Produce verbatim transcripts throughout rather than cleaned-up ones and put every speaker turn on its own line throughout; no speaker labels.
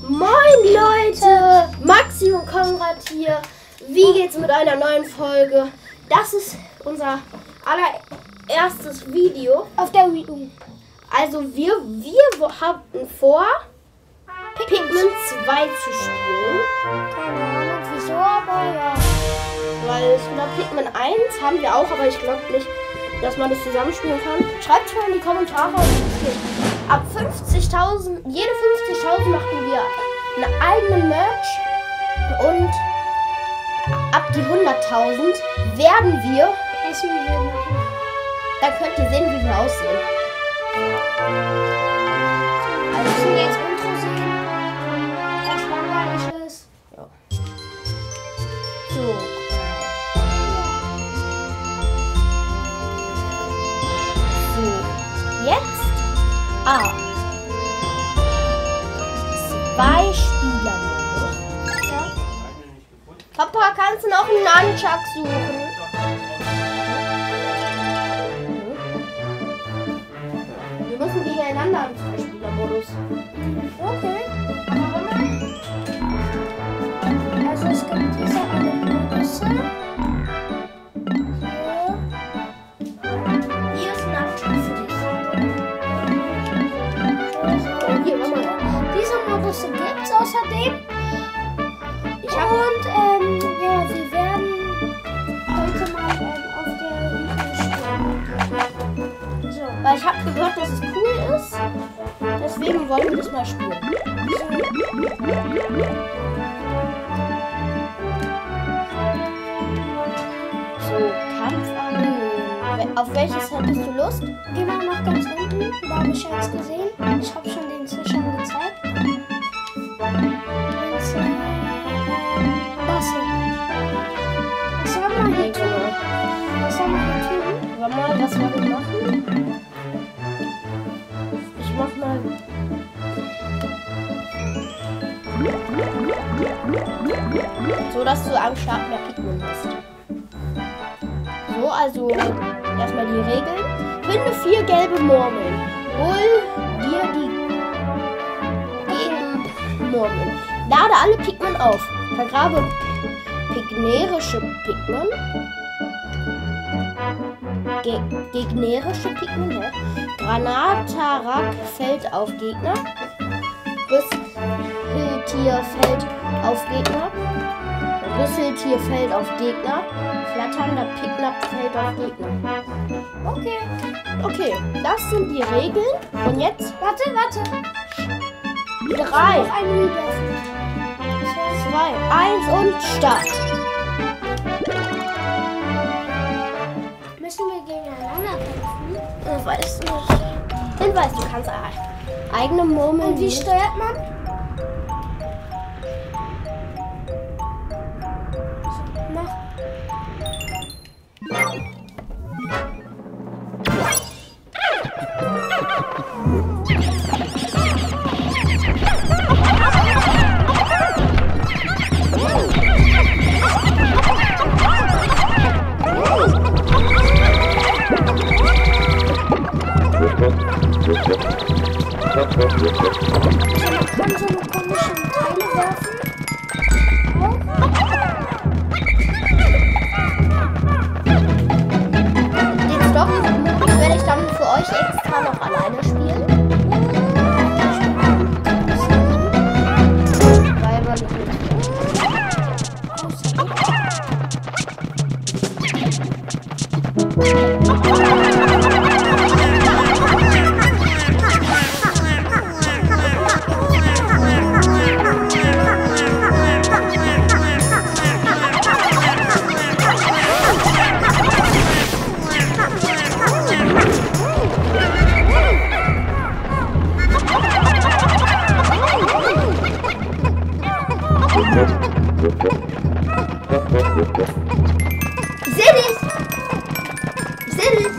Moin Leute, Maxi und Konrad hier. Wie geht's mit einer neuen Folge? Das ist unser allererstes Video
auf der Wii U.
Also wir, wir hatten vor, Pikmin zwei zu spielen.
Keine Ahnung wieso, aber ja.
Weil ich glaube, Pikmin eins haben wir auch, aber ich glaube nicht, dass man das zusammenspielen kann. Schreibt mal in die Kommentare, wie es geht. Ab fünfzigtausend, jede fünfzigtausend machen wir einen eigenen Merch. Und ab die hunderttausend werden wir
Essen wir machen.
Dann könnt ihr sehen, wie wir aussehen.
Also wir müssen jetzt Intro sehen, was langweilig ist.
Ja. So. So. Jetzt. Ah. Zwei Spieler.
Ja.
Papa, kannst du noch einen Nunchuck suchen? Wir müssen gegeneinander im Zwei-Spieler-Modus.
Okay. Also es gibt diese eine Modus.
Hier ist ein Nunchuck für dich. Hier, Mama.
Diese Modus gibt es außerdem.
Ich hab
Und ähm, ja, wir werden heute mal ähm, auf der Wii U spielen. So.
Weil ich habe gehört, dass es cool ist. Deswegen wollen wir das mal spielen. So, Kampfarmee. Auf welches hättest du Lust?
Gehen wir noch ganz unten. Da habe ich jetzt gesehen. Ich habe schon den Zischern gezeigt. Das, äh, das hier. Was soll man hier tun? Was soll man hier tun?
Warte mal, was wollen wir machen? Ich mach mal. So, dass du am Start mehr Pikmin hast. So, also erstmal die Regeln. Finde vier gelbe Murmeln. Hol dir die gelben Murmeln. Lade alle Pikmin auf. Vergrabe pignerische Pikmin. Ge gegnerische Pikmin. Ja. Granatarak fällt auf Gegner. Rüsseltier fällt auf Gegner. Rüsseltier fällt auf Gegner. Flatternder Pikmin fällt auf Gegner.
Okay.
Okay, das sind die Regeln. Und jetzt
Warte, warte.
drei,
Noch ein Lied öffnen.
zwei, eins und Start.
Müssen wir gegeneinander kämpfen?
Das weißt du nicht. Den weißt du, kannst eigene Murmeln.
Und wie steuert man? Mach. Man kann so eine komischen Teile werfen.
Den Story werde ich dann für euch extra noch alleine spielen. Weil man nicht Ich seh dich! Ich seh dich!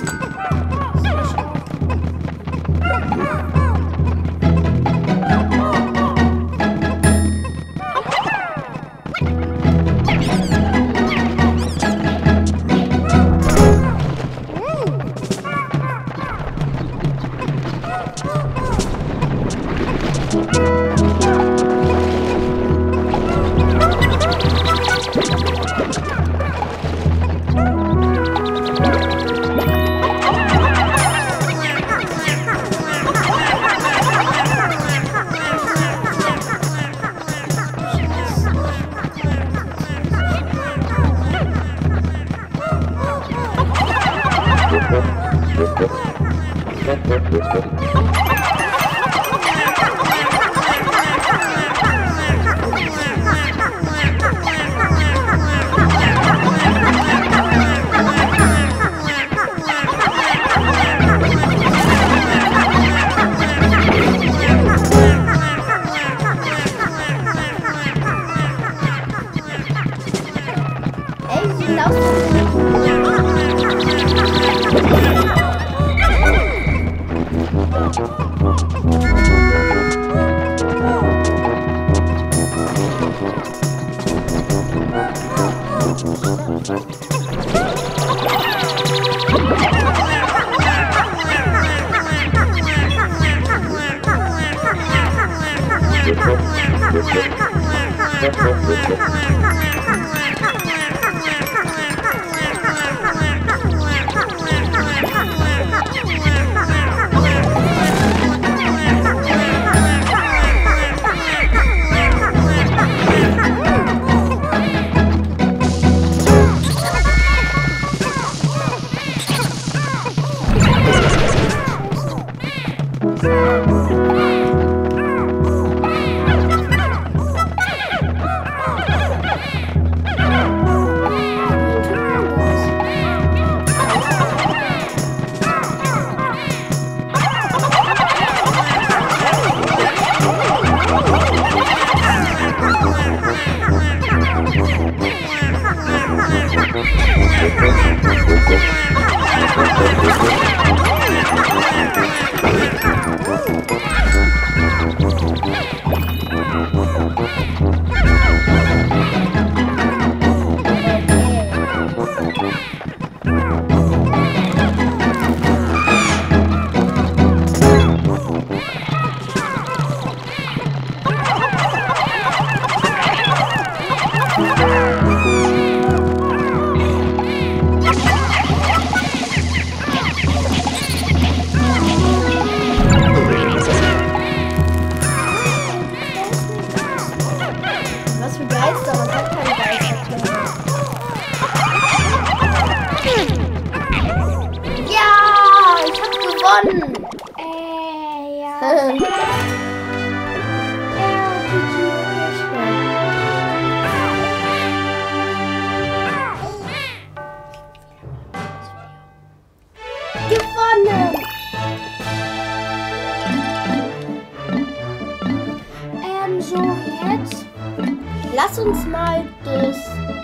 Lass uns mal das,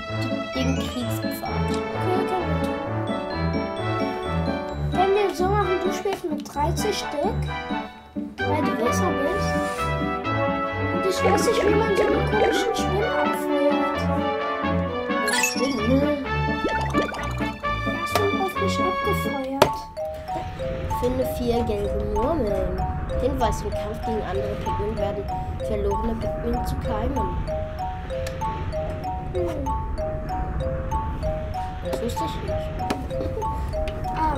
den Kriegspfad.
Okay, wenn wir so machen, du spielst mit dreißig Stück, weil du besser bist. Und ich weiß nicht, wie man so einen komischen Spinnen abfeuert.
Spinne.
Hast du auf mich abgefeuert?
Finde vier gelbe Murmeln. Hinweis: Im Kampf gegen andere Pikmin werden verlorene Pikmin zu Keimen.
Hm.
Das wusste ich nicht.
Ah.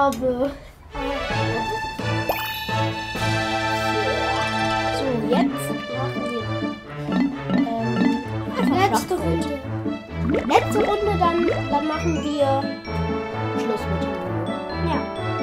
habe. So, jetzt machen wir ähm,
Letzte Runde.
letzte Runde, dann, dann machen wir Schluss mit dem Video.
Ja.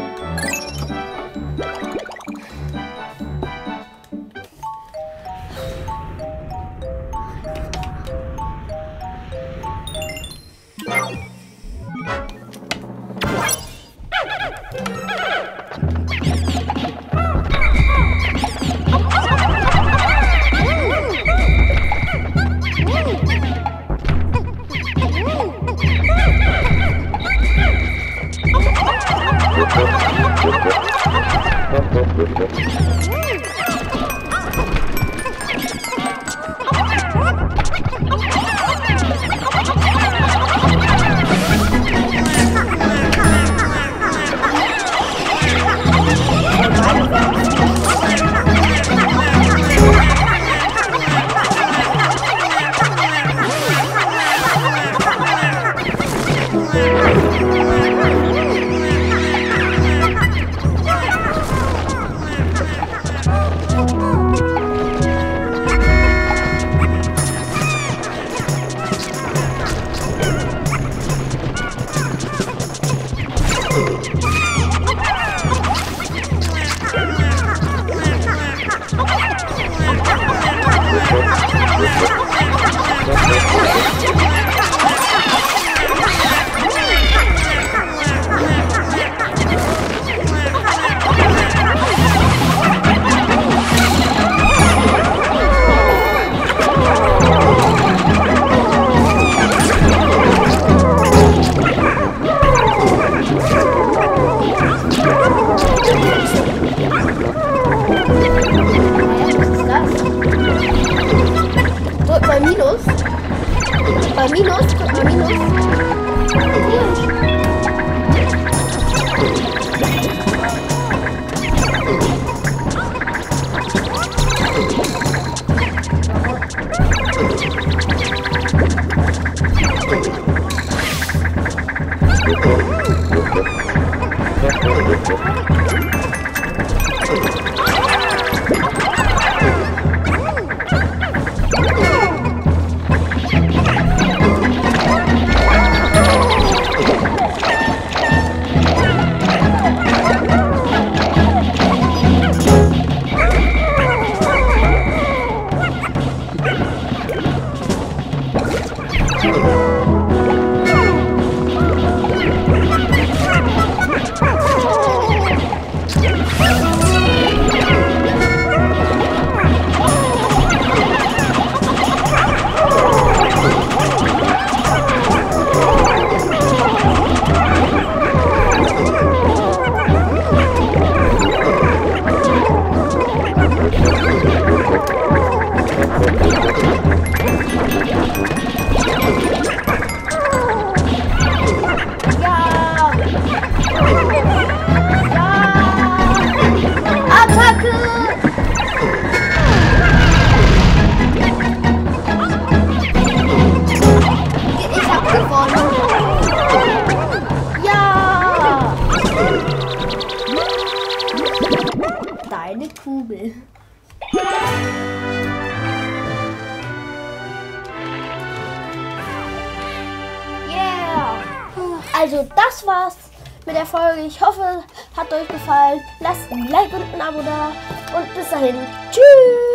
Bei Minus, guck mal, Minus. Deine Kugel. Yeah! Also das war's mit der Folge. Ich hoffe, hat euch gefallen. Lasst ein Like und ein Abo da. Und bis dahin. Tschüss!